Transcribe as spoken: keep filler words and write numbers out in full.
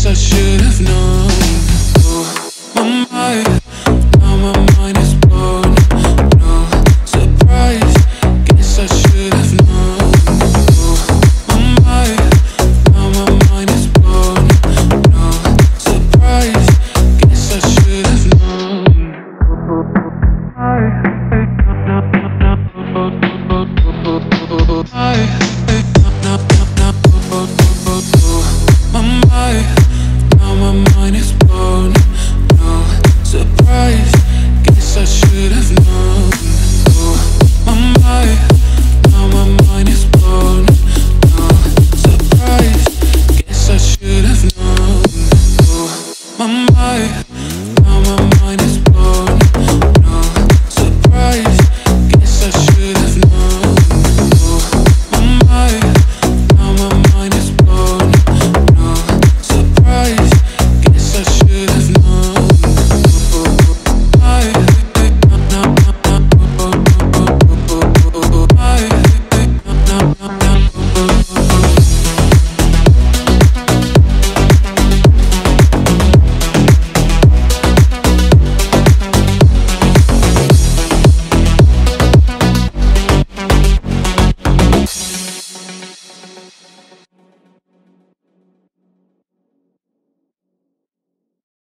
I should have known. Oh, my mind, now my mind is blown. No surprise, guess I should have known. Oh, my mind, now my mind is blown. No surprise, guess I should have known. I